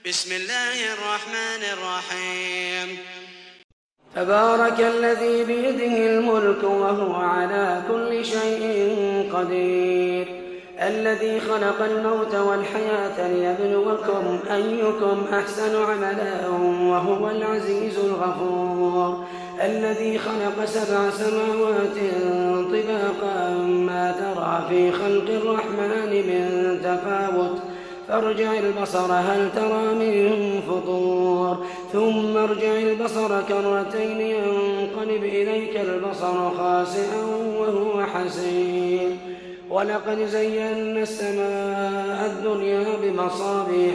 بسم الله الرحمن الرحيم. تبارك الذي بيده الملك وهو على كل شيء قدير، الذي خلق الموت والحياة ليبلوكم أيكم أحسن عملا وهو العزيز الغفور، الذي خلق 7 سماوات طباقا ما ترى في خلق الرحمن من تفاوت، فارجع البصر هل ترى من فطور، ثم ارجع البصر كرتين ينقلب إليك البصر خاسئا وهو حسير. ولقد زينا السماء الدنيا بمصابيح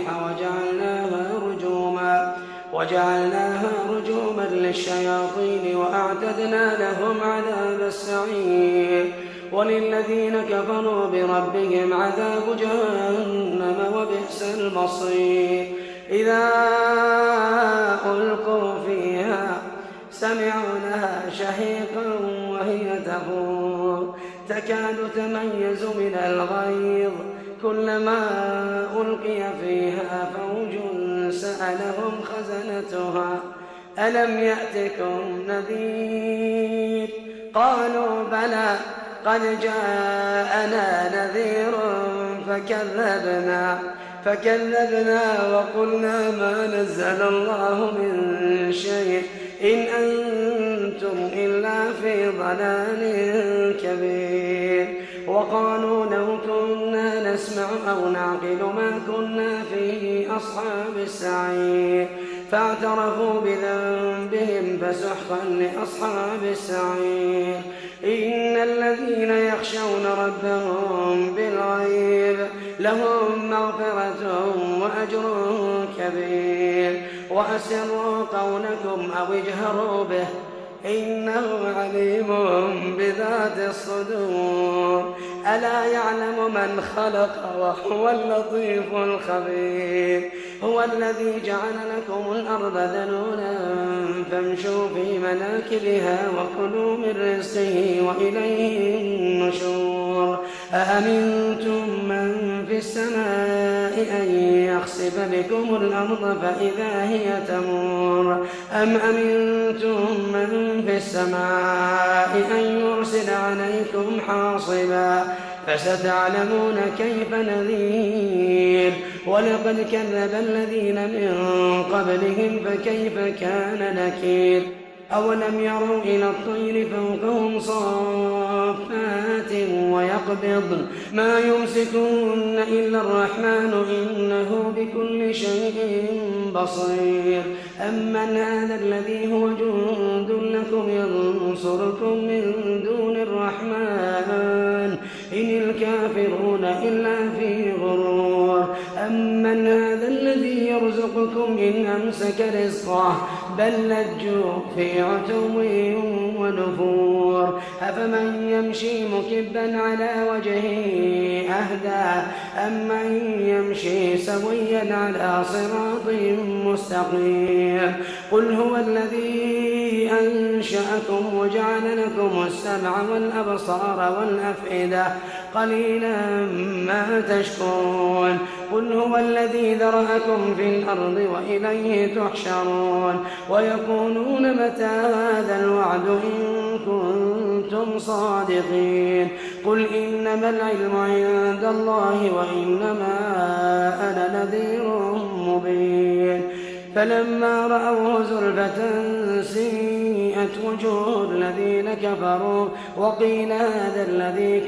وجعلناها رجوما للشياطين وأعتدنا لهم عذاب السعير. وللذين كفروا بربهم عذاب جهنم وبئس المصير. إذا ألقوا فيها سمعوا لها شهيقا وهي تفور تكاد تميز من الغيظ، كلما ألقي فيها فوج سألهم خزنتها ألم يأتكم نذير؟ قالوا بلى قد جاءنا نذير فكذبنا وقلنا ما نزل الله من شيء إن أنتم إلا في ضلال كبير. وقالوا لو كنا نسمع أو نعقل ما كنا في أصحاب السعير، فاعترفوا بذنبهم فسحقا لأصحاب السعير. إن الذين يخشون ربهم بالغيب لهم مغفرة وأجر كبير. وأسروا قولكم أو اجهروا به إنه عليم بذات الصدور. ألا يعلم من خلق وهو اللطيف الخبير. هو الذي جعل لكم الأرض ذلولا فامشوا في مناكبها وكلوا من رزقه وإليه النشور. أأمنتم من في السماء أن يخسف بكم الأرض فإذا هي تمور أم أمنتم من في السماء أن يرسل عليكم حاصبا فستعلمون كيف نذير. ولقد كذب الذين من قبلهم فكيف كان نكير. أولم يروا إلى الطير فوقهم صافات ويقبضن ما يمسكون إلا الرحمن إنه بكل شيء بصير. أمن هذا الذي هو جند لكم ينصركم من دون الرحمن إن الكافرون إلا في غرور. أمن هذا الذي يرزقكم إن أمسك رزقه بل لجوا في عتو ونفور. أفمن يمشي مكبا على وجهه أهدى أمن يمشي سويا على صراط مستقيم. قل هو الذي أنشأكم وجعل لكم السمع والأبصار والأفئدة قليلا ما تشكرون. قل هو الذي ذرأكم في الأرض وإليه تحشرون. ويقولون متى هذا الوعد إن كنتم صادقين. قل إنما العلم عند الله وإنما أنا نذير مبين. فلما رأوه زلفة سيئت وجوه الذين كفروا وقيل هذا الذي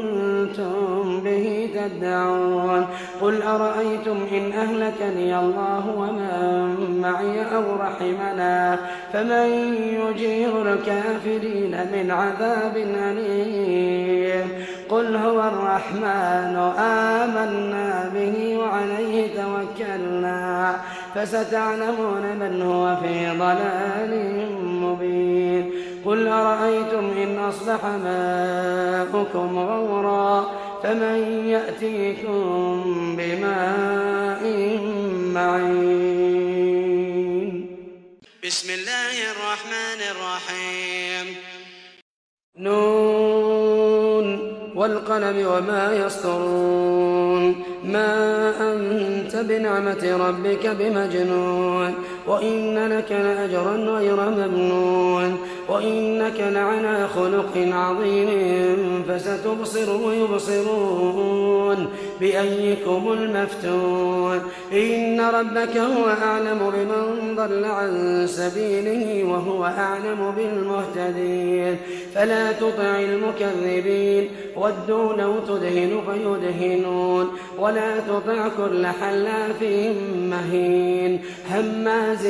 كنتم به تدعون. قل أرأيتم إن أهلكني الله ومن معي أو رحمنا فمن يجير الكافرين من عذاب أليم. قل هو الرحمن آمنا به وعليه توكلنا فستعلمون من هو في ضلال مبين. قل أرأيتم إن أصبح ماؤكم غورا فمن يأتيكم بماء معين. بسم الله الرحمن الرحيم. نون والقلم وما يسطرون. ما أنت بنعمة ربك بمجنون وإن لك لأجرا غير ممنون وإنك لعلى خلق عظيم فستبصر ويبصرون بأيكم المفتون إن ربك هو أعلم بمن ضل عن سبيله وهو أعلم بالمهتدين فلا تطع المكذبين ودوا لو تدهن فيدهنون ولا تطع كل حلاف مهين هماز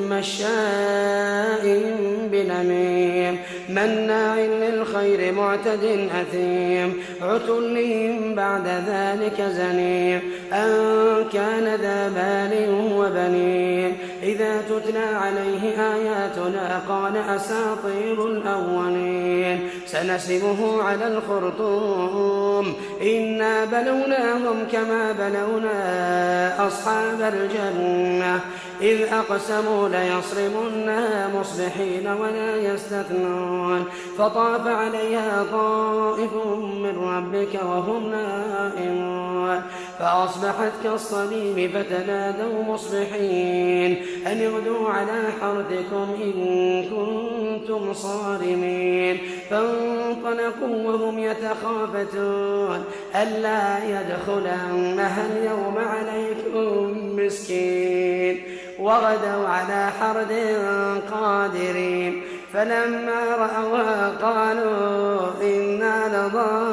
مشاء بنميم مناع للخير معتد أثيم عتل بعد ذلك زنيم أن كان ذا مال وبنين إذا تتلى عليه آياتنا قال أساطير الأولين سنسمه على الخرطوم إنا بلوناهم كما بلونا أصحاب الجنة إذ أقسموا ليصرمنها مصبحين ولا يستثنون فطاف عليها طائف من ربك وهم نائمون فأصبحت كالصريم فتنادوا مصبحين أن اغدوا على حرثكم إن كنتم صارمين فانطلقوا وهم يتخافتون ألا يدخلنها اليوم عليكم مسكين وغدوا على حرد قادرين فلما رأوها قالوا إنا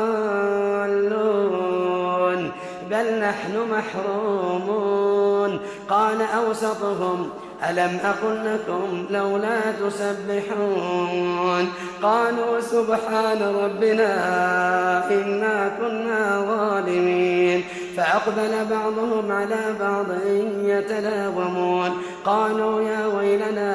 لضالون بل نحن محرومون قال أوسطهم ألم أقل لكم لولا تسبحون قالوا سبحان ربنا إنا كنا ظالمين فأقبل بعضهم على بعض يتلاومون قالوا يا ويلنا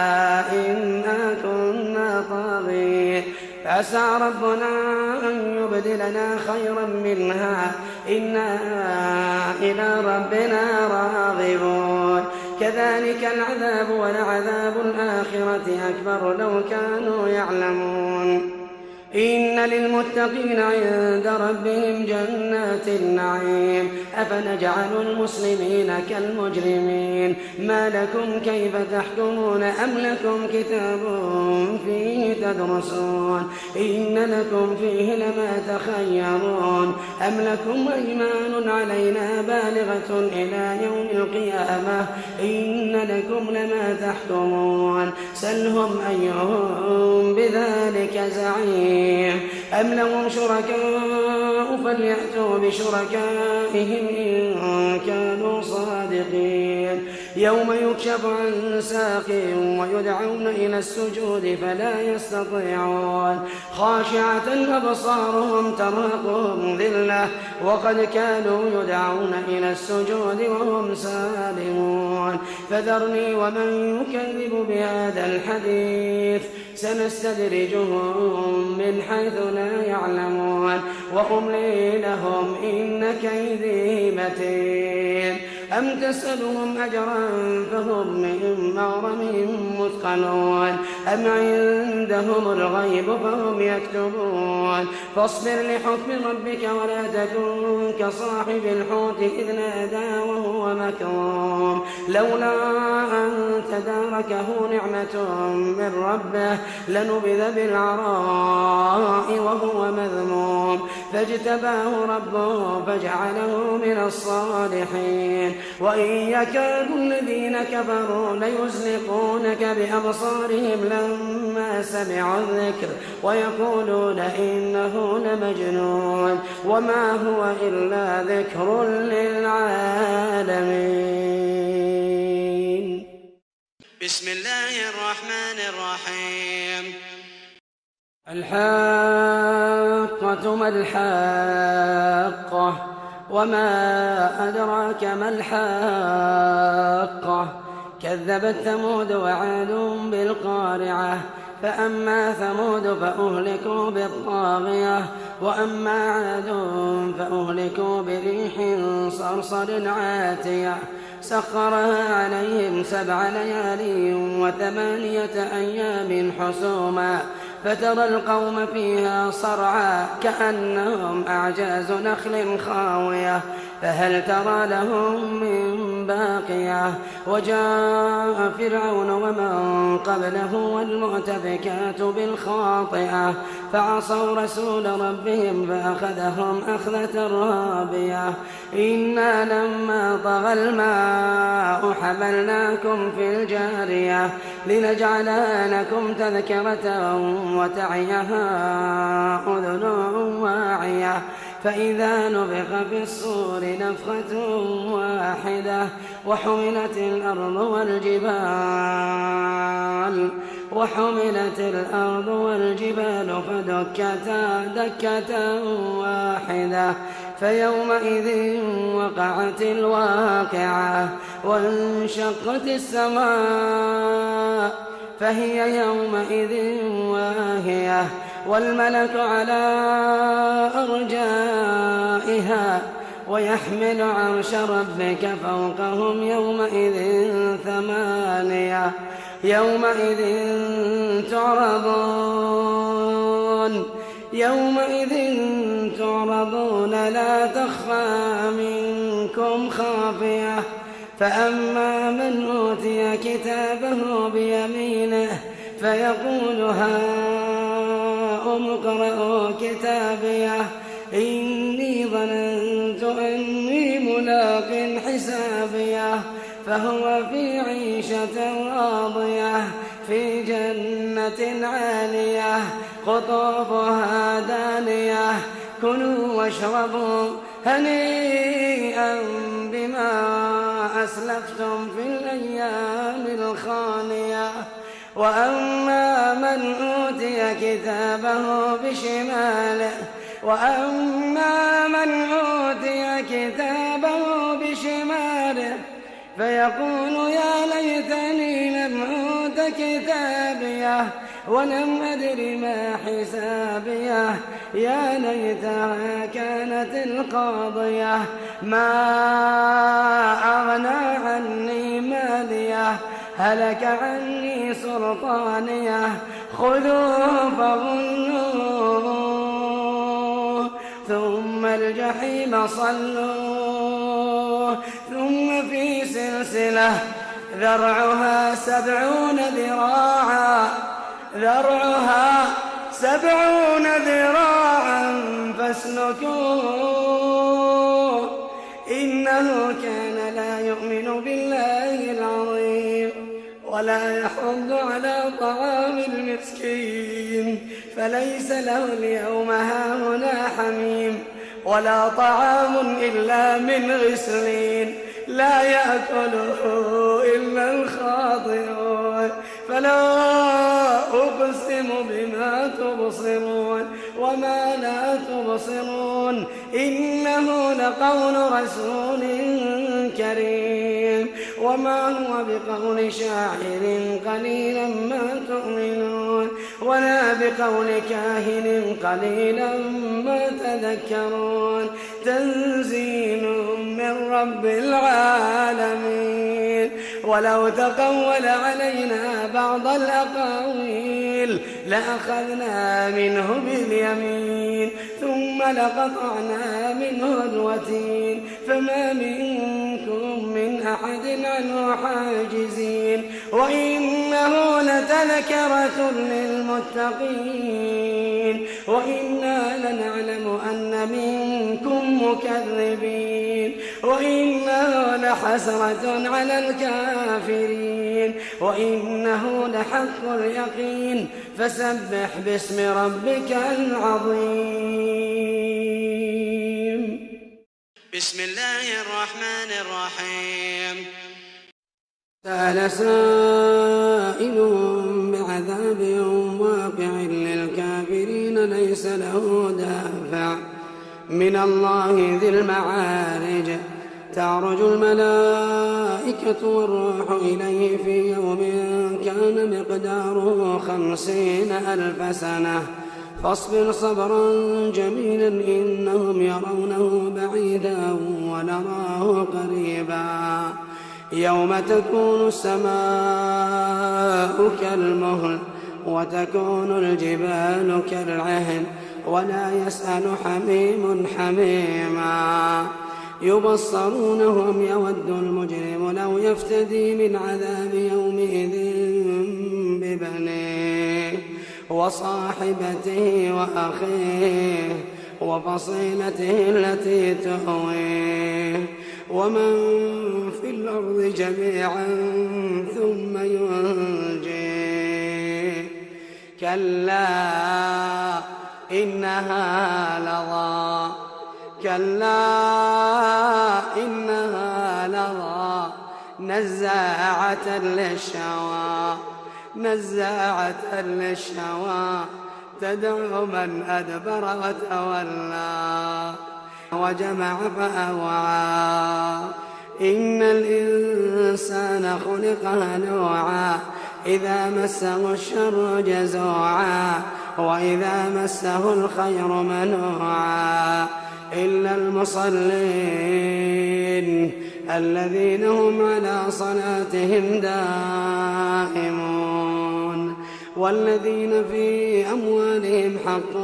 إنا كنا طاغين فعسى ربنا أن يبدلنا خيرا منها إنا إلى ربنا راغبون كذلك العذاب ولعذاب الآخرة أكبر لو كانوا يعلمون إن للمتقين عند ربهم جنات النعيم أفنجعل المسلمين كالمجرمين ما لكم كيف تحكمون أم لكم كتاب فيه تدرسون إن لكم فيه لما تخيرون أم لكم أيمان علينا بالغة إلى يوم القيامة إن لكم لما تحكمون سلهم أيهم بذلك زعيم أم لهم شركاء فليأتوا بشركائهم إن كانوا صادقين يوم يكشف عن ساق ويدعون إلى السجود فلا يستطيعون خاشعة أبصارهم ترهقهم ذلة وقد كانوا يدعون إلى السجود وهم سالمون فذرني ومن يكذب بهذا الحديث سنستدرجهم من حيث لا يعلمون وأملي لهم إن كيدي متين أم تسألهم أجرا فهم من مغرم مثقلون أم عندهم الغيب فهم يكتبون فاصبر لحكم ربك ولا تكن كصاحب الحوت إذ نادى وهو مكظوم لولا أن تداركه نعمة من ربه لنبذ بالعراء وهو مذموم فاجتباه ربه فجعله من الصالحين وإن يكاد الذين كفروا ليزلقونك بأبصارهم لما سمعوا الذكر ويقولون إنه لمجنون وما هو إلا ذكر للعالمين. بسم الله الرحمن الرحيم. الحاقة ما الحاقة وما أدراك ما الحاقة كذبت ثمود وعاد بالقارعة فأما ثمود فأهلكوا بالطاغية وأما عاد فأهلكوا بريح صرصر عاتية سخرها عليهم 7 ليال و8 أيام حسوما فترى القوم فيها صرعى كأنهم أعجاز نخل خاوية فهل ترى لهم من باقية وجاء فرعون ومن قبله والمؤتفكات بالخاطئة فعصوا رسول ربهم فأخذهم أخذة رابية إنا لما طغى الماء حملناكم في الجارية لنجعلها لكم تذكرة وتعيها أذن واعية فإذا نفخ في الصور نفخة واحدة وحملت الأرض والجبال فدكتا دكة واحدة فيومئذ وقعت الواقعة وانشقت السماء فهي يومئذ واهية والملك على أرجائها ويحمل عرش ربك فوقهم يومئذ ثمانية يومئذ تعرضون لا تخفى منكم خافية فأما من أوتي كتابه بيمينه فيقول هاؤم اقرءوا كتابيه إني ظننت أني ملاق حسابيه فهو في عيشة راضية في جنة عالية قطوفها دانية كلوا واشربوا هنيئا بما أسلفتم في الأيام الخالية وأما من أوتي كتابه بشماله فيقول يا ليتني لم أوت كتابيه ولم أدر ما حسابيه يا ليتها كانت القاضية ما أغنى عني ماليه هلك عني سلطانيه خذوه فغلوه ثم الجحيم صلوه ثم في سلسلة ذرعها 70 ذراعا فاسلكوه إنه كان لا يؤمن بالله العظيم ولا يحض على طعام المسكين فليس له اليوم هاهنا حميم ولا طعام إلا من غسلين لا يأكله إلا الخاطئون فلا أقسم بما تبصرون وما لا تبصرون إنه لقول رسول كريم وما هو بقول شاعر قليلا ما تؤمنون ولا بقول كاهن قليلا ما تذكرون تنزيل من رب العالمين ولو تقول علينا بعض الأقاويل لأخذنا منه باليمين ثم لقطعنا منه الوتين فما منكم من أحد عنه حاجزين وإنه لتذكرة للمتقين وإنا لنعلم أن منكم مكذبين وإنه لحسرة على الكافرين وإنه لحق اليقين فسبح باسم ربك العظيم. بسم الله الرحمن الرحيم. سأل سائل بعذاب واقع للكافرين ليس له دافع من الله ذي المعارج تعرج الملائكة والروح إليه في يوم كان مقداره 50,000 سنة فاصبر صبرا جميلا إنهم يرونه بعيدا ونراه قريبا يوم تكون السماء كالمهل وتكون الجبال كالعهن ولا يسأل حميم حميما يبصرونهم يود المجرم لو يفتدي من عذاب يومئذ ببنيه وصاحبته وأخيه وفصيلته التي تؤويه ومن في الأرض جميعا ثم ينجيه كلا إنها لظى نزاعة للشوى تدعو من أدبر وتولى وجمع فأوعى إن الإنسان خلق هلوعا إذا مسه الشر جزوعا وإذا مسه الخير منوعا إلا المصلين الذين هم على صلاتهم دائمون والذين في أموالهم حق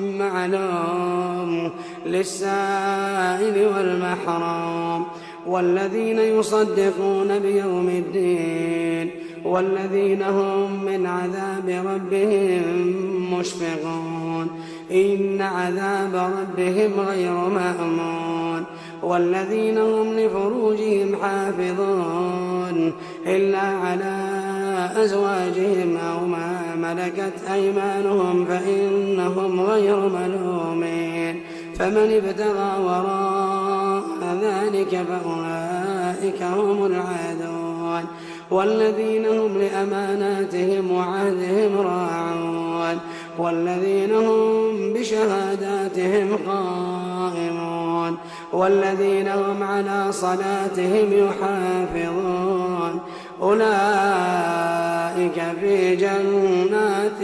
معلوم للسائل والمحروم والذين يصدقون بيوم الدين والذين هم من عذاب ربهم مشفقون إن عذاب ربهم غير مأمون والذين هم لفروجهم حافظون إلا على أزواجهم أو ما ملكت أيمانهم فإنهم غير ملومين فمن ابتغى وراء ذلك فأولئك هم العادون والذين هم لأماناتهم وعهدهم راعون والذين هم بشهاداتهم قائمون والذين هم على صلاتهم يحافظون أولئك في جنات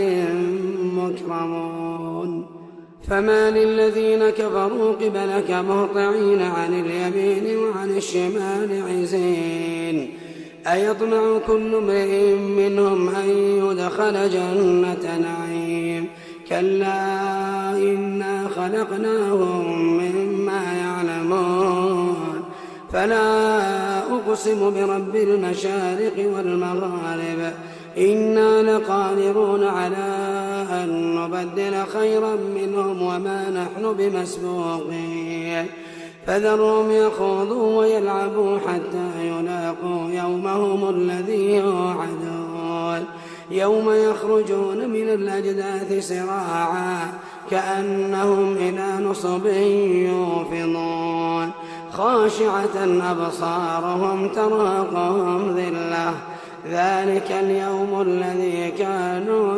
مكرمون فما للذين كفروا قبلك مهطعين عن اليمين وعن الشمال عزين أيطمع كل امرئ منهم أن يدخل جنة نعيم كلا إنا خلقناهم مما يعلمون فلا أقسم برب المشارق والمغارب إنا لقادرون على أن نبدل خيرا منهم وما نحن بمسبوقين فذرهم يخوضوا ويلعبوا حتى يلاقوا يومهم الذي يوعدون يوم يخرجون من الأجداث سراعا كأنهم إلى نصب يوفضون خاشعة أبصارهم ترهقهم ذلة ذلك اليوم الذي كانوا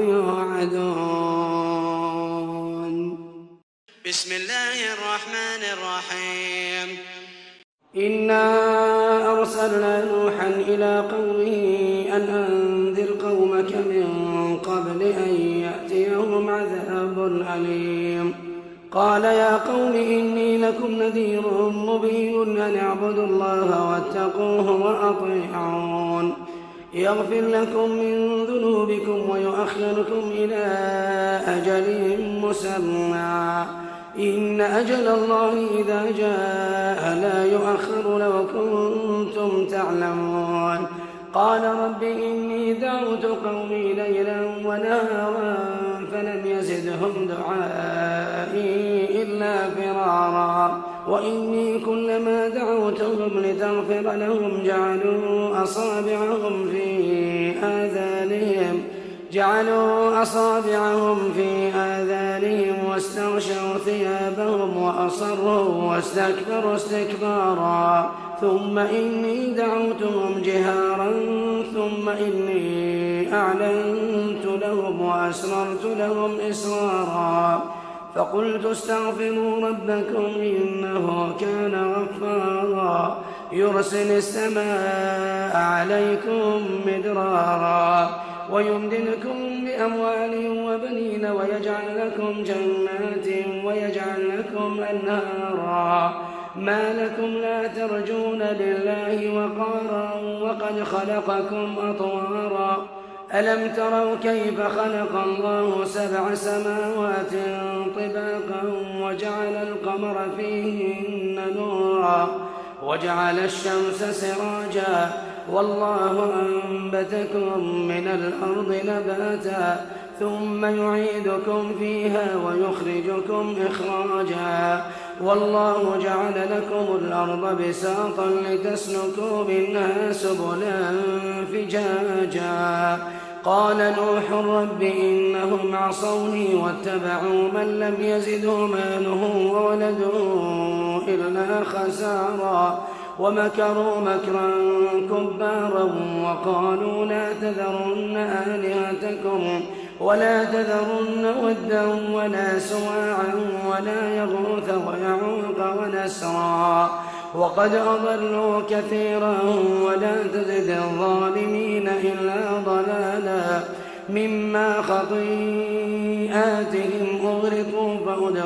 يوعدون. بسم الله الرحمن الرحيم. إنا أرسلنا نوحا إلى قومه أن أنذر قومك من قبل أن يأتيهم عذاب أليم قال يا قوم إني لكم نذير مبين أن اعبدوا الله واتقوه وأطيعون يغفر لكم من ذنوبكم ويؤخركم إلى أجل مسمى إن أجل الله إذا جاء لا يؤخر لو كنتم تعلمون قال رب إني دعوت قومي ليلا ونهارا فلم يزدهم دعائي إلا فرارا وإني كلما دعوتهم لتغفر لهم جعلوا أصابعهم في آذانهم واستغشوا ثيابهم وأصروا واستكبروا استكبارا ثم إني دعوتهم جهارا ثم إني أعلنت لهم وأسررت لهم إسرارا فقلت استغفروا ربكم إنه كان غفارا يرسل السماء عليكم مدرارا ويمددكم بأموال وبنين ويجعل لكم جنات ويجعل لكم أنهارا ما لكم لا ترجون لله وقارا وقد خلقكم أطوارا ألم تروا كيف خلق الله 7 سماوات طباقا وجعل القمر فيهن نورا وجعل الشمس سراجا والله أنبتكم من الأرض نباتا ثم يعيدكم فيها ويخرجكم إخراجا والله جعل لكم الأرض بساطا لتسلكوا منها سبلا فجاجا قال نوح رب إنهم عصوني واتبعوا من لم يزده ماله وولده إلا خسارا ومكروا مكرا كبارا وقالوا لا تذرن آلهتكم ولا تذرن ودا ولا سواعا ولا يغوث ويعوق ونسرا وقد أضلوا كثيرا ولا تزد الظالمين إلا ضلالا مما خطيئاتهم أغرقوا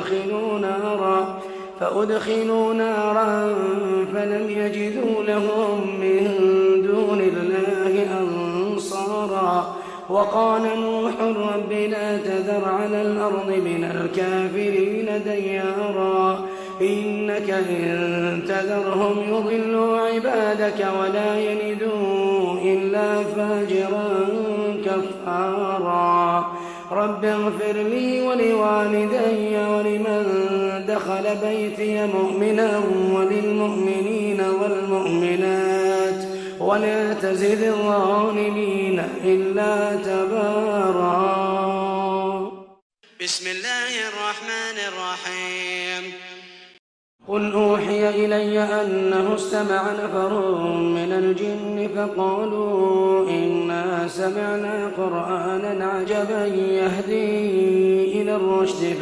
فأدخلوا نارا فلم يجدوا لهم من دون الله أنصارا وقال نوح رب لا تذر على الأرض من الكافرين ديارا إنك إن تذرهم يضلوا عبادك ولا يلدوا إلا فاجرا كفارا رب اغفر لي ولوالدي ولمن دخل بيتي مؤمنا وللمؤمنين والمؤمنات ولا تزد الظالمين إلا تبارا. بسم الله الرحمن الرحيم. قل أوحي إلي أنه استمع نفر من الجن فقالوا إنا سمعنا قرآنا عجبا يهدي إلى الرشد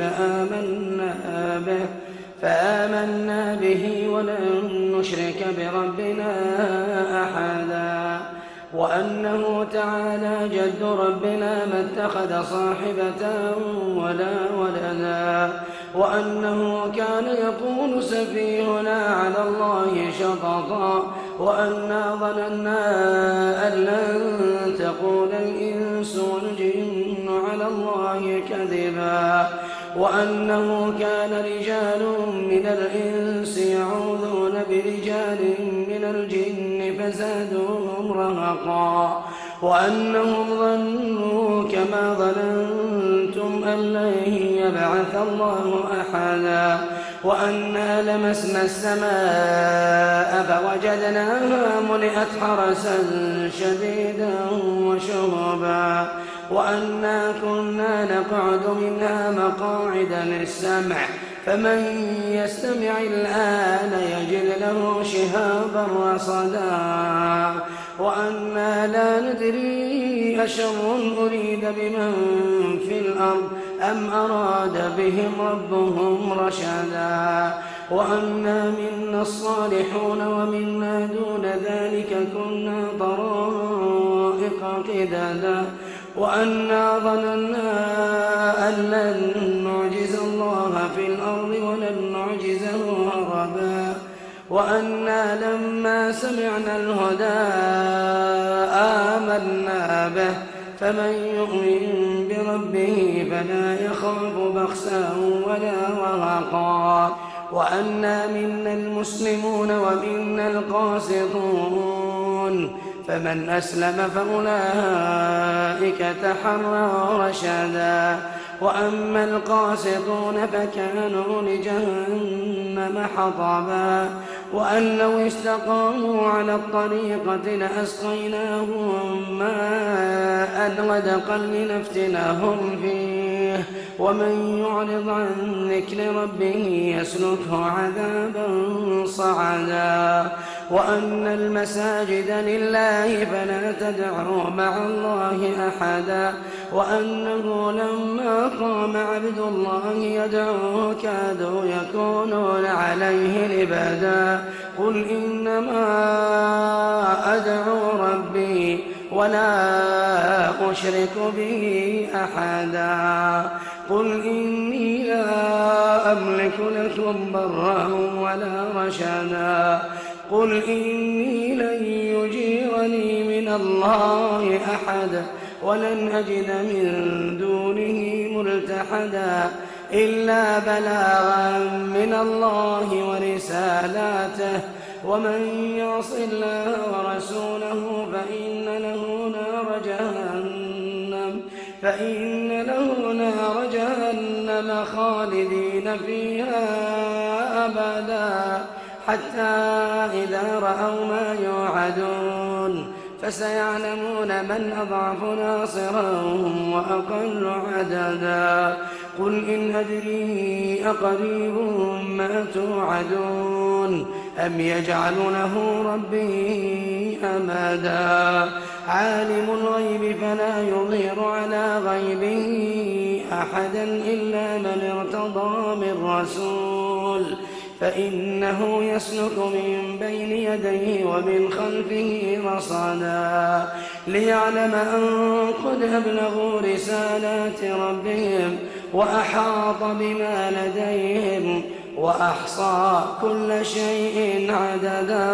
فآمنا به ولن نشرك بربنا أحدا وأنه تعالى جد ربنا ما اتخذ صاحبة ولا ولدا وأنه كان يقول سفيهنا على الله شططا وأنا ظننا أن لن تقول الإنس والجن على الله كذبا وأنه كان رجال من الإنس يعوذون برجال من الجن فزادوهم رهقا وأنهم ظنوا كما ظننتم أن لن يبعث الله أحدا وأنا لمسنا السماء فوجدناها ملئت حرسا شديدا وشهبا وأنا كنا نقعد منها مقاعد للسمع فمن يستمع الآن يجد له شهابا رصدا وأنا لا ندري أشر أريد بمن في الأرض أم أراد بهم ربهم رشدا وأنا منا الصالحون ومنا دون ذلك كنا طرائق قددا وأنا ظننا أن لن نعجز الله في الأرض ولن نعجزه هربا وأنا لما سمعنا الهدى آمنا به فمن يؤمن بربه فلا يخاف بخسا ولا رهقا وأنا منا المسلمون ومنا القاسطون فمن أسلم فأولئك تحروا رشدا وأما القاسطون فكانوا لجهنم حطبا وأن لو استقاموا على الطريقة لأسقيناهم ماء غدقا لنفتنهم فيه ومن يعرض عن ذكر ربه يسلكه عذابا صعدا وأن المساجد لله فلا تدعوا مع الله أحدا وأنه لما قام عبد الله يدعوه كادوا يكونون عليه لبدا قل إنما أدعو ربي ولا أشرك به أحدا قل إني لا أملك لكم ضرا ولا رشدا قل إني لن يجيرني من الله أحد ولن أجد من دونه ملتحدا إلا بلاغا من الله ورسالاته ومن يعص الله ورسوله فإن له نار جهنم خالدين فيها أبدا حتى إذا رأوا ما يوعدون فسيعلمون من أضعف ناصرا وأقل عددا قل إن أدري أقريب ما توعدون أم يجعل له ربي أمدا عالم الغيب فلا يظهر على غيبه أحدا إلا من ارتضى من رسول فإنه يسلك من بين يديه ومن خلفه رصدا ليعلم أن قد أبلغوا رسالات ربهم وأحاط بما لديهم وأحصى كل شيء عددا.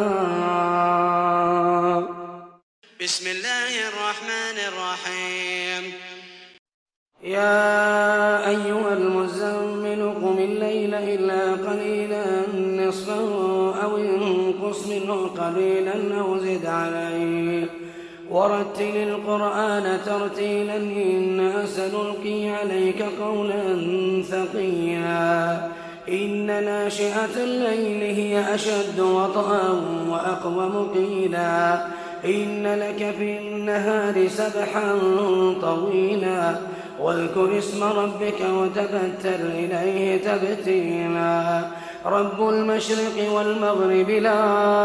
بسم الله الرحمن الرحيم. يا أيها المزمل قم الليل إلا قليلا نصفه أو انقص منه قليلا أو زد عليه ورتل القرآن ترتيلا إنا سنلقي عليك قولا ثقيلا إن ناشئة الليل هي أشد وطئا وأقوم قيلا إن لك في النهار سبحا طويلا واذكر اسم ربك وتبتل إليه تبتيلا رب المشرق والمغرب لا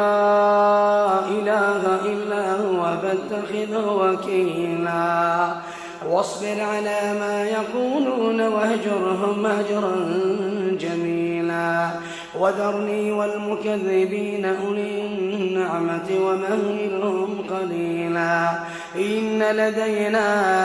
إله إلا هو فاتخذه وكيلا واصبر على ما يقولون واهجرهم هجرا جميلا وذرني والمكذبين أولي النعمة ومهلهم قليلا إن لدينا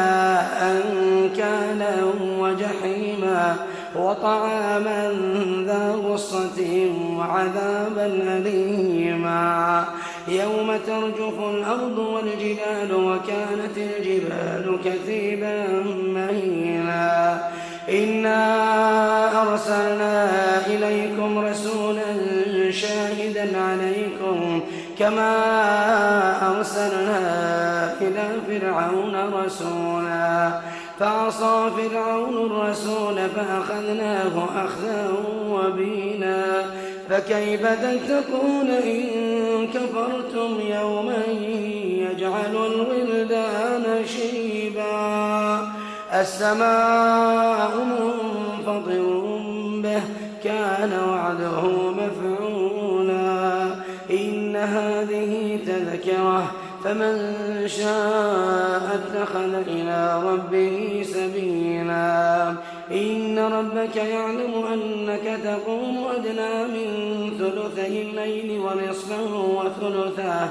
أنكالا وجحيما وطعاما ذا غصة وعذابا أليما يوم ترجف الأرض والجبال وكانت الجبال كثيبا مهيلا إنا أرسلنا إليكم رسولا شاهدا عليكم كما أرسلنا إلى فرعون رسولا فعصى فرعون الرسول فأخذناه أخذا وبينا فكيف تتقون إن كفرتم يوما يجعل الولدان شيبا السماء منفطر به كان وعده مفعولا إن هذه تذكرة فمن شاء اتخذ إلى ربه سبيلا إن ربك يعلم أنك تقوم أدنى من ثلثي الليل ونصفه وثلثه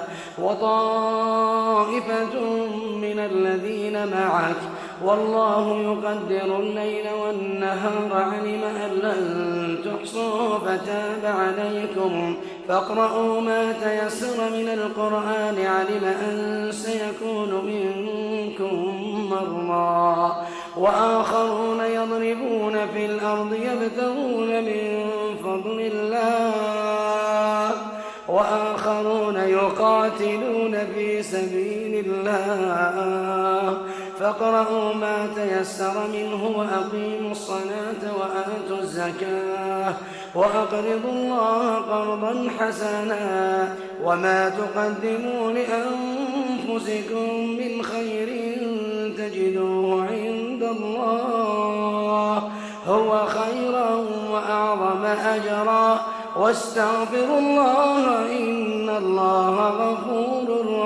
وطائفة من الذين معك والله يقدر الليل والنهار علم أن لن تحصوا فتاب عليكم فاقرؤوا ما تيسر من القرآن علم أن سيكون منكم مرضى وآخرون يضربون في الأرض يبتغون من فضل الله وآخرون يقاتلون في سبيل الله فاقرؤوا ما تيسر منه وأقيموا الصلاة وآتوا الزكاة وأقرضوا الله قرضا حسنا وما تقدموا لأنفسكم من خير تجدوه عند الله هو خيرا وأعظم أجرا واستغفروا الله إن الله غفور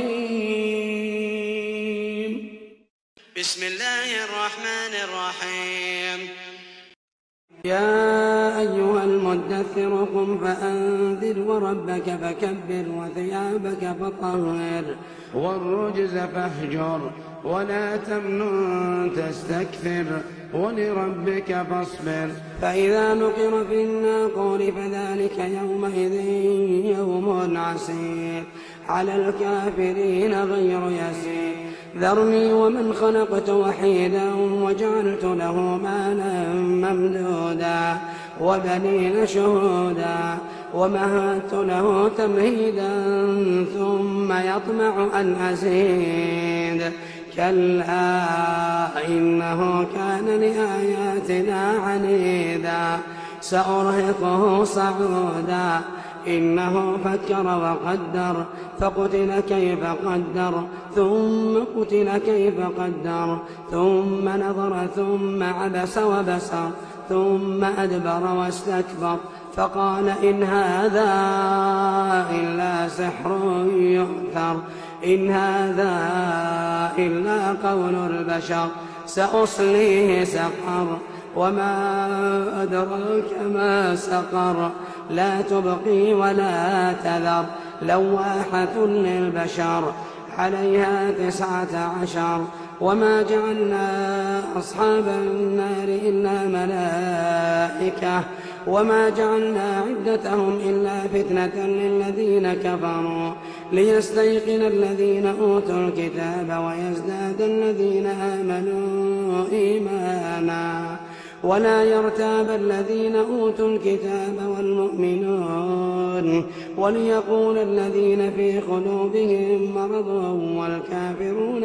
رحيم. بسم الله الرحمن الرحيم. يا أيها المدثر قم فأنذر وربك فكبر وثيابك فطهر والرجز فاهجر ولا تمنن تستكثر ولربك فاصبر فإذا نقر في الناقور فذلك يومئذ يوم عسير على الكافرين غير يسير ذرني ومن خلقت وحيدا وجعلت له مالا ممدودا وبنين شهودا ومهدت له تمهيدا ثم يطمع أن أزيد كلا إنه كان لآياتنا عنيدا سأرهقه صعودا إنه فكر وقدر فقتل كيف قدر ثم قتل كيف قدر ثم نظر ثم عبس وبسر ثم أدبر واستكبر فقال إن هذا إلا سحر يؤثر إن هذا إلا قول البشر سأصليه سقر وما أدراك ما سقر لا تبقي ولا تذر لواحة للبشر عليها 19 وما جعلنا أصحاب النار إلا ملائكة وما جعلنا عدتهم إلا فتنة للذين كفروا ليستيقن الذين أوتوا الكتاب ويزداد الذين آمنوا إيمانا ولا يرتاب الذين أوتوا الكتاب والمؤمنون وليقول الذين في قلوبهم مرض والكافرون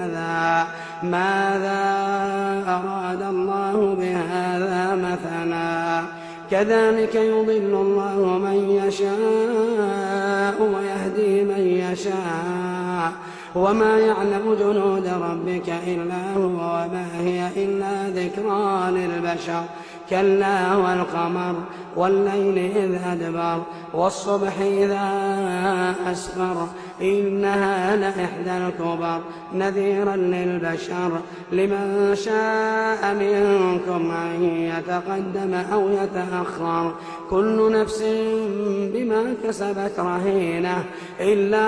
ماذا أراد الله بهذا مثلا كذلك يضل الله من يشاء ويهدي من يشاء وما يعلم جنود ربك إلا هو وما هي إلا ذكرى للبشر كلا والقمر والليل إذ أدبر والصبح إذا أسفر إنها لإحدى الكبر نذيرا للبشر لمن شاء منكم أن يتقدم أو يتأخر كل نفس بما كسبت رهينة إلا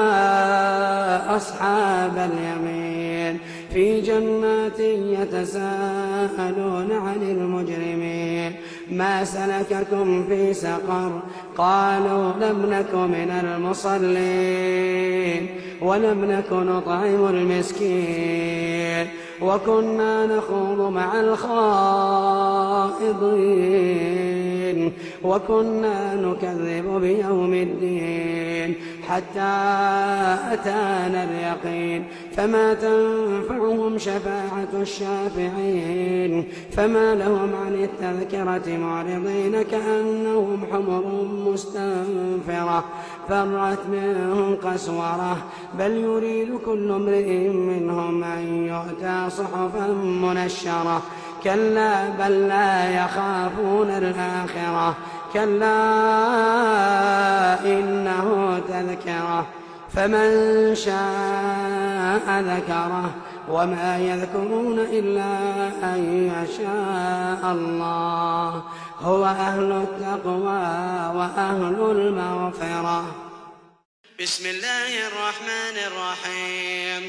أصحاب اليمين في جنات يتساءلون عن المجرمين ما سلككم في سقر قالوا لم نك من المصلين ولم نك نطعم المسكين وكنا نخوض مع الخائضين وكنا نكذب بيوم الدين حتى أتانا اليقين فما تنفعهم شفاعة الشافعين فما لهم عن التذكرة معرضين كأنهم حمر مستنفرة فرت منهم قسورة بل يريد كل امرئ منهم أن يؤتى صحفا منشرة كلا بل لا يخافون الآخرة كلا إنه تذكرة فمن شاء ذكره وما يذكرون إلا أن يشاء الله هو أهل التقوى وأهل المغفرة. بسم الله الرحمن الرحيم.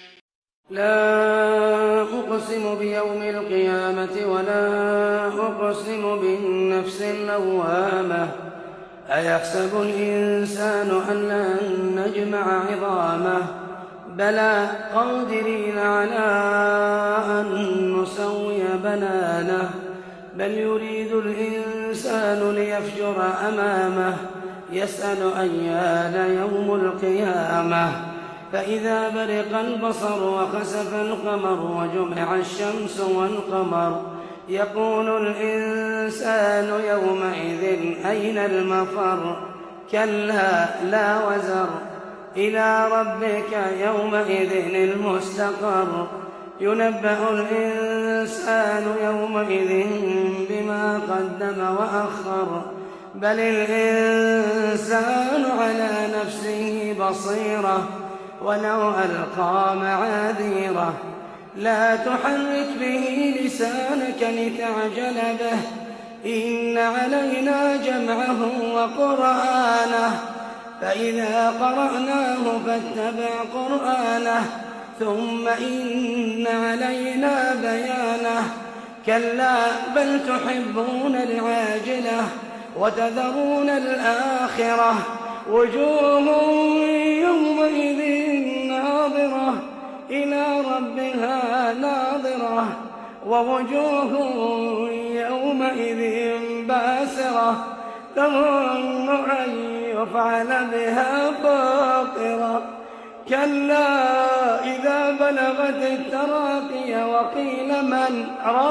لا أقسم بيوم القيامة ولا أقسم بالنفس اللوامة أيحسب الإنسان أن لن نجمع عظامه بلى قادرين على أن نسوي بنانه بل يريد الإنسان ليفجر أمامه يسأل أيان يوم القيامة فإذا برق البصر وخسف القمر وجمع الشمس والقمر يقول الإنسان يومئذ أين المفر كلا لا وزر إلى ربك يومئذ المستقر ينبأ الإنسان يومئذ بما قدم وأخر بل الإنسان على نفسه بصيرة ولو ألقى معاذيره لا تحرك به لسانك لتعجل به إن علينا جمعه وقرآنه فإذا قرأناه فاتبع قرآنه ثم إن علينا بيانه كلا بل تحبون العاجلة وتذرون الآخرة وجوه يومئذ ناظرة إلى ربها ناظرة ووجوه يومئذ باسرة تظن أن يفعل بها فاقرة كلا إذا بلغت التراقي وقيل من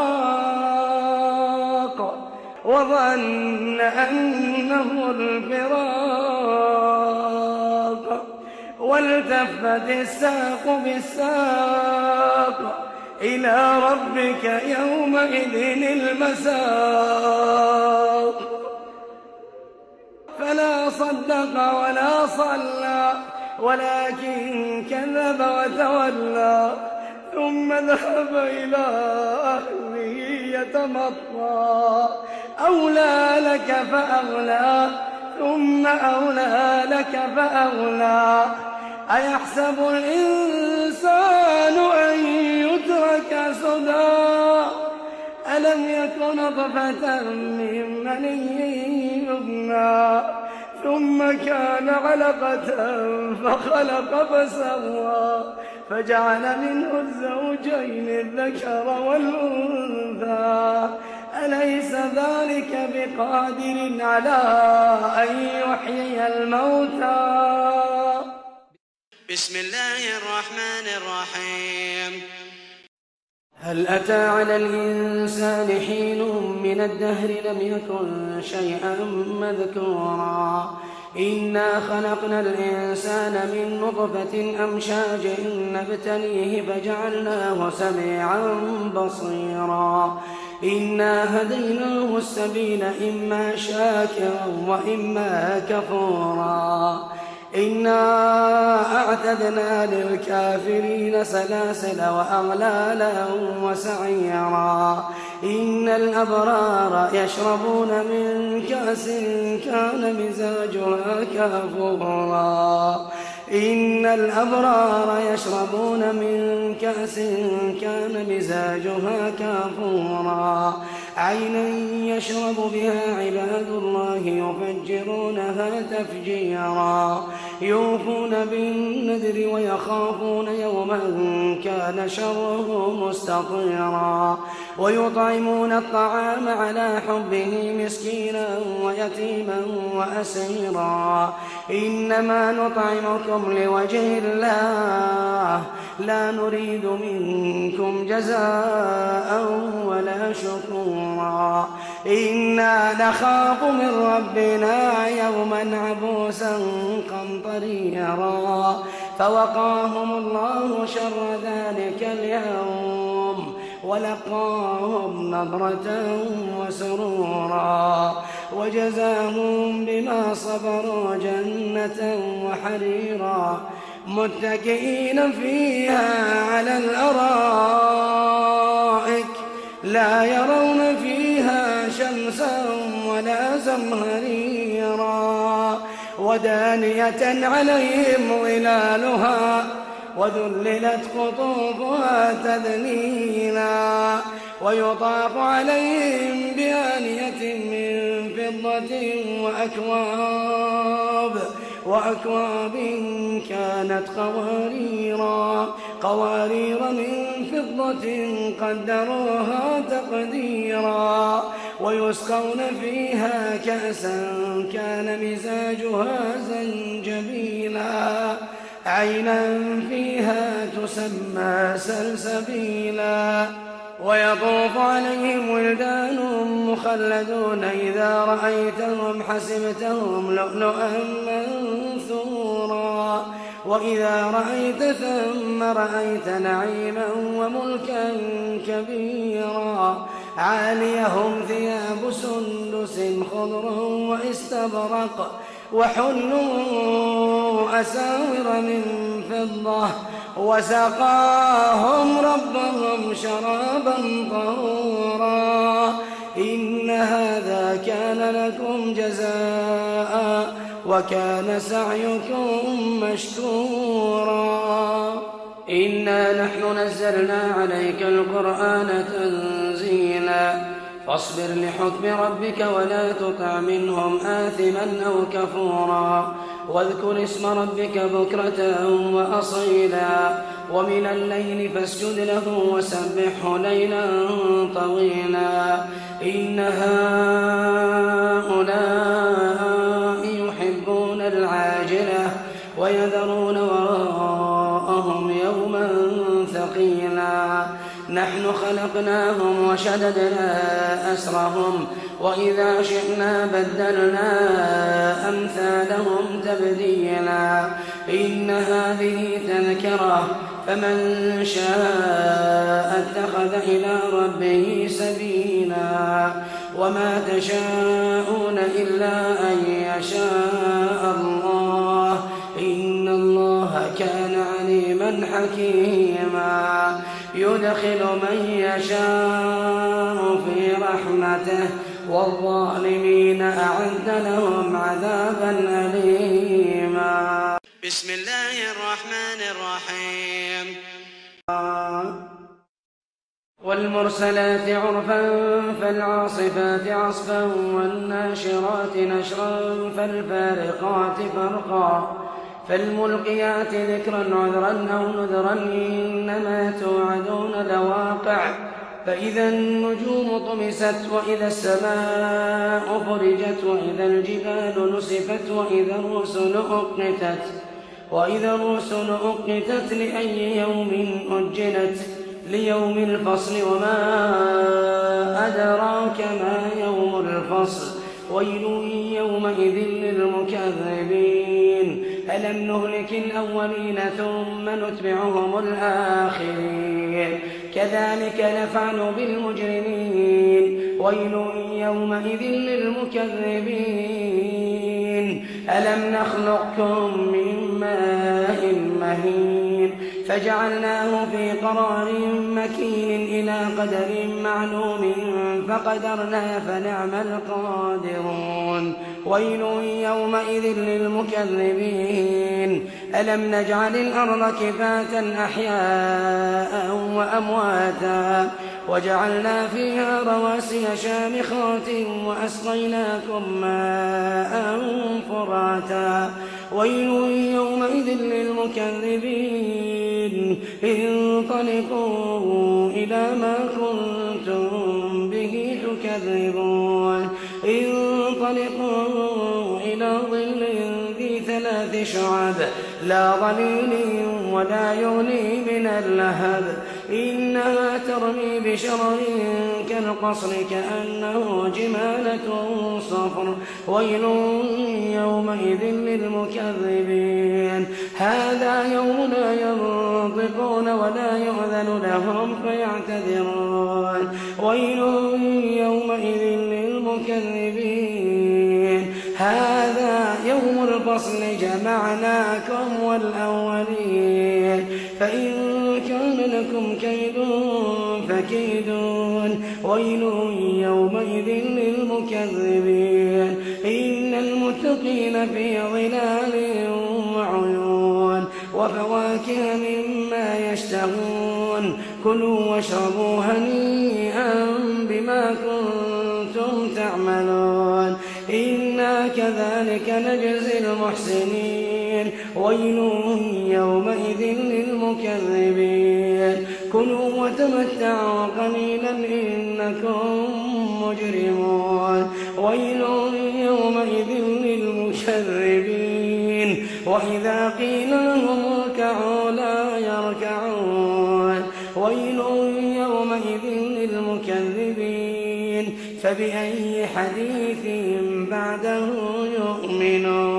راق وظن أنه الفراق والتفت الساق بالساق إلى ربك يومئذ المساق فلا صدق ولا صلى ولكن كذب وتولى ثم ذهب إلى أهله يتمطى أولى لك فأغلى ثم أولى لك فأغلى أيحسب الإنسان أن يترك سدى ألم يك نطفة من مني يمنى ثم كان علقة فخلق فسوى فجعل منه الزوجين الذكر والأنثى أليس ذلك بقادر على أن يحيي الموتى. بسم الله الرحمن الرحيم. هل أتى على الإنسان حين من الدهر لم يكن شيئا مذكورا إنا خلقنا الإنسان من نطفة أمشاج نبتليه فجعلناه سميعا بصيرا إنا هديناه السبيل إما شاكرا وإما كفورا إنا أعتدنا للكافرين سلاسل وأغلالا وسعيرا إن الأبرار يشربون من كأس كان مزاجها كافورا إن الأبرار يشربون من كأس كان مزاجها كافورا عينا يشرب بها عباد الله يفجرونها تفجيرا يوفون بالنذر ويخافون يوما كان شره مستطيرا ويطعمون الطعام على حبه مسكينا ويتيما وأسيرا إنما نطعمكم لوجه الله لا نريد منكم جزاء ولا شكورا إنا نخاف من ربنا يوما عبوسا قمطريرا فوقاهم الله شر ذلك اليوم ولقاهم نضرة وسرورا وجزاهم بما صبروا جنة وحريرا متكئين فيها على الأرائك لا يرون فيها شمسا ولا زمهريرا ودانية عليهم ظلالها وذللت قطوفها تذليلا ويطاف عليهم بآنية من فضة وأكواب كانت قوارير من فضة قدروها تقديرا ويسقون فيها كأسا كان مزاجها زنجبيلا عينا فيها تسمى سلسبيلا ويطوف عليهم ولدان مخلدون إذا رأيتهم حسبتهم لؤلؤا منثورا وإذا رأيت ثم رأيت نعيما وملكا كبيرا عاليهم ثياب سندس خضر واستبرق وحلوا أساور من فضة وسقاهم ربهم شرابا طهورا إن هذا كان لكم جزاء وكان سعيكم مشكورا إنا نحن نزلنا عليك القرآن تنزيلا فاصبر لحكم ربك ولا تطع منهم آثما أو كفورا واذكر اسم ربك بكرة وأصيلا ومن الليل فاسجد له وسبحه ليلا طويلا إن هؤلاء يحبون العاجلة ويذرون وراءهم يوما ثقيلا نحن خلقناهم وشددنا أسرهم وإذا شئنا بدلنا أمثالهم تبديلا إن هذه تذكرة فمن شاء اتخذ إلى ربه سبيلا وما تشاءون إلا أن يشاء الله إن الله كان عليما حكيما يدخل من يشاء في رحمته والظالمين أعد لهم عذابا أليما بسم الله الرحمن الرحيم والمرسلات عرفا فالعاصفات عصفا والناشرات نشرا فالفارقات فرقا فالملقيات ذكرا عذرا أو نذرا إنما توعدون لواقع فإذا النجوم طمست وإذا السماء فرجت وإذا الجبال نسفت وإذا الرسل أقتت لأي يوم أجلت ليوم الفصل وما أدراك ما يوم الفصل ويل يومئذ للمكذبين ألم نهلك الأولين ثم نتبعهم الآخرين كذلك نفعل بالمجرمين ويل يومئذ للمكذبين ألم نخلقكم من ماء مهين فجعلناه في قرار مكين إلى قدر معلوم فقدرنا فنعم القادرون ويل يومئذ للمكذبين ألم نجعل الأرض كفاتا أحياء وأمواتا وجعلنا فيها رواسي شامخات وأسقيناكم ماء فراتا ويل يومئذ للمكذبين انطلقوا إلى ما كنتم به تكذبون انطلقوا إلى ظل ذي 3 شعب لا ظليل ولا يغني من اللهب إنها ترمي بشرر كالقصر كأنه جمالة صفر ويل يومئذ للمكذبين هذا يوم لا ينطقون ولا يؤذن لهم فيعتذرون ويل يومئذ للمكذبين هذا يوم الفصل جمعناكم والأولين فإن كان لكم كيد فكيدون ويل يومئذ للمكذبين إن المتقين في ظلال وعيون وفواكه مما يشتهون كلوا واشربوا هنيئا بما كنتم تعملون إنا كذلك نجزي المحسنين ويل يومئذ للمكذبين كلوا وتمتعوا قليلا إنكم مجرمون ويل يومئذ للمكذبين وإذا قيل لهم اركعوا لا يركعون ويل يومئذ للمكذبين فبأي حديث بعده يؤمنون